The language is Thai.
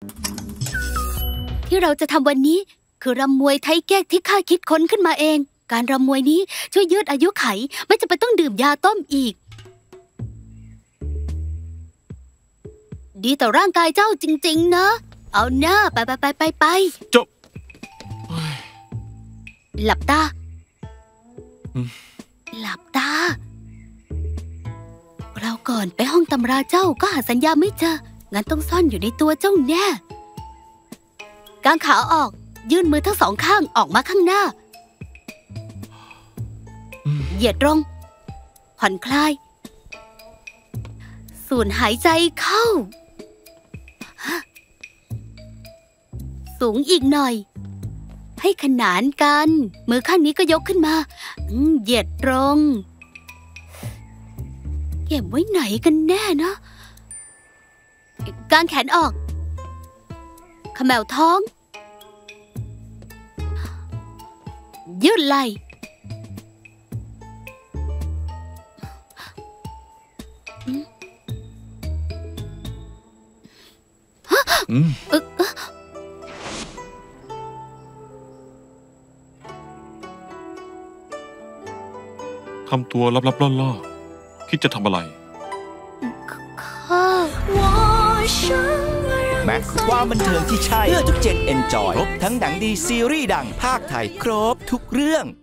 ที่เราจะทำวันนี้คือรำมวยไทเก๊กที่ข้าคิดค้นขึ้นมาเองการรำมวยนี้ช่วยยืดอายุไขไม่จำเป็นต้องดื่มยาต้มอีกดีต่อร่างกายเจ้าจริงๆนะเอาหน้าไปเจ้าหลับตาหลับตาเราก่อนไปห้องตำราเจ้าก็หาสัญญาไม่เจองั้นต้องซ่อนอยู่ในตัวเจ้าแน่กางขาออกยื่นมือทั้งสองข้างออกมาข้างหน้าเหยียดตรงผ่อนคลายสูดหายใจเข้าสูงอีกหน่อยให้ขนานกันมือข้างนี้ก็ยกขึ้นมาเหยียดตรงเก็บไว้ไหนกันแน่นะกางแขนออกเขมวท้องยืดไหล่ทำตัวลับๆล่อๆคิดจะทำอะไรแม็กความบันเทิงที่ใช่เพื่อทุกเจนเอนจอยครบทั้งหนังดีซีรีส์ดังภาคไทยครบทุกเรื่อง